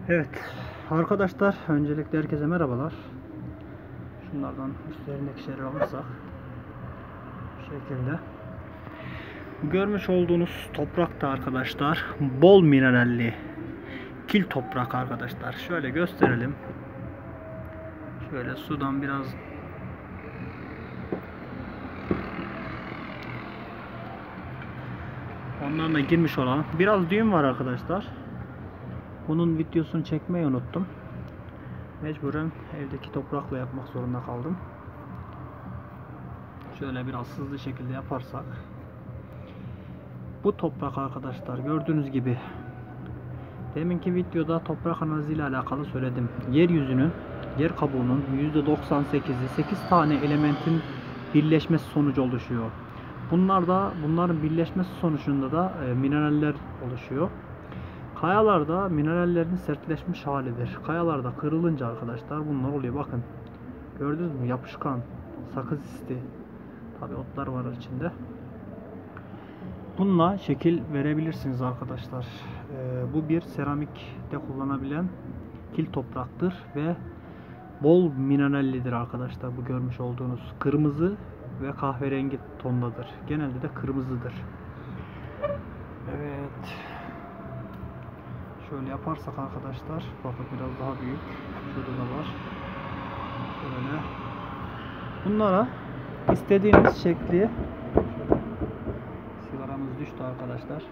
Evet arkadaşlar, öncelikle herkese merhabalar. Şunlardan üstlerindeki şeyleri alırsak bu şekilde. Görmüş olduğunuz toprak da arkadaşlar bol mineralli kil toprak arkadaşlar. Şöyle gösterelim. Şöyle sudan biraz ondan da girmiş olan biraz düğüm var arkadaşlar. Bunun videosunu çekmeyi unuttum. Mecburen evdeki toprakla yapmak zorunda kaldım. Şöyle biraz hızlı şekilde yaparsak, bu toprak arkadaşlar gördüğünüz gibi deminki videoda toprak analizi ile alakalı söyledim. Yeryüzünün, yer kabuğunun %98'i 8 tane elementin birleşmesi sonucu oluşuyor. Bunların birleşmesi sonucunda da mineraller oluşuyor. Kayalarda minerallerin sertleşmiş halidir. Kayalarda kırılınca arkadaşlar bunlar oluyor. Bakın. Gördünüz mü? Yapışkan, sakız isti. Tabi otlar var içinde. Bununla şekil verebilirsiniz arkadaşlar. Bu bir seramikte kullanabilen kil topraktır ve bol minerallidir arkadaşlar. Bu görmüş olduğunuz kırmızı ve kahverengi tondadır. Genelde de kırmızıdır. Evet. Şöyle yaparsak arkadaşlar, bakın biraz daha büyük. Şurada da var. Şöyle. Bunlara istediğiniz şekli, sigaramız düştü arkadaşlar.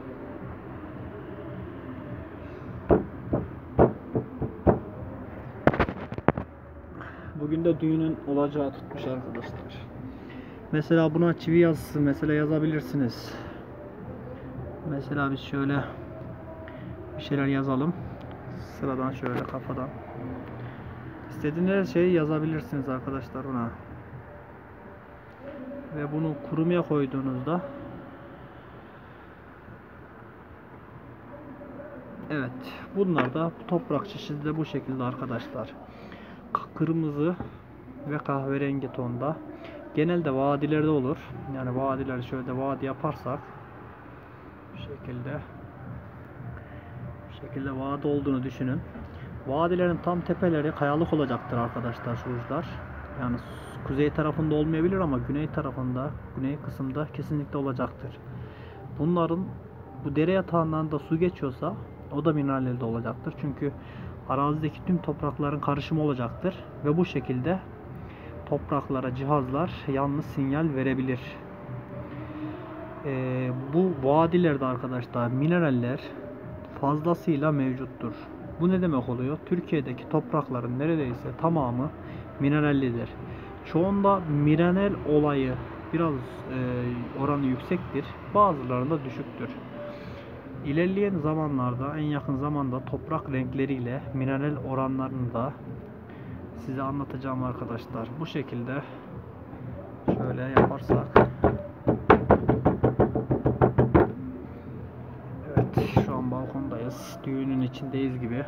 Bugün de düğünün olacağı tutmuş arkadaşlar. Mesela buna çivi yazısı mesela yazabilirsiniz. Mesela biz şöyle bir şeyler yazalım. Sıradan şöyle kafadan. İstediğiniz her şeyi yazabilirsiniz arkadaşlar buna. Ve bunu kurumaya koyduğunuzda, evet, bunlar da toprak çeşidi de bu şekilde arkadaşlar. Kırmızı ve kahverengi tonda. Genelde vadilerde olur. Yani vadiler, şöyle vadi yaparsak bu şekilde vadi olduğunu düşünün. Vadilerin tam tepeleri kayalık olacaktır arkadaşlar, şu uçlar. Yani kuzey tarafında olmayabilir ama güney tarafında, güney kısımda kesinlikle olacaktır. Bunların, bu dere yatağından da su geçiyorsa o da mineralli olacaktır. Çünkü arazideki tüm toprakların karışımı olacaktır ve bu şekilde topraklara cihazlar yanlış sinyal verebilir. Bu vadilerde arkadaşlar mineraller fazlasıyla mevcuttur. Bu ne demek oluyor? Türkiye'deki toprakların neredeyse tamamı minerallidir. Çoğunda mineral olayı biraz oranı yüksektir. Bazılarında düşüktür. İlerleyen zamanlarda, en yakın zamanda toprak renkleriyle mineral oranlarını da size anlatacağım arkadaşlar. Bu şekilde şöyle yaparsak, evet, şu an balkondayız. Düğünün içindeyiz gibi.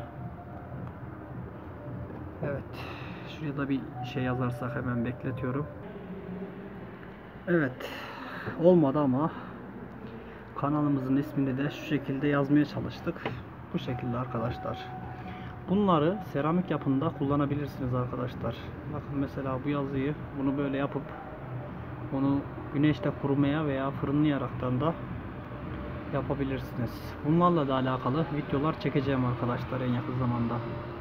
Evet. Şuraya da bir şey yazarsak hemen bekletiyorum. Evet. Olmadı ama kanalımızın ismini de şu şekilde yazmaya çalıştık. Bu şekilde arkadaşlar. Bunları seramik yapımında kullanabilirsiniz arkadaşlar. Bakın mesela bu yazıyı, bunu böyle yapıp onu güneşte kurumaya veya fırınlayaraktan da yapabilirsiniz. Bunlarla da alakalı videolar çekeceğim arkadaşlar en yakın zamanda.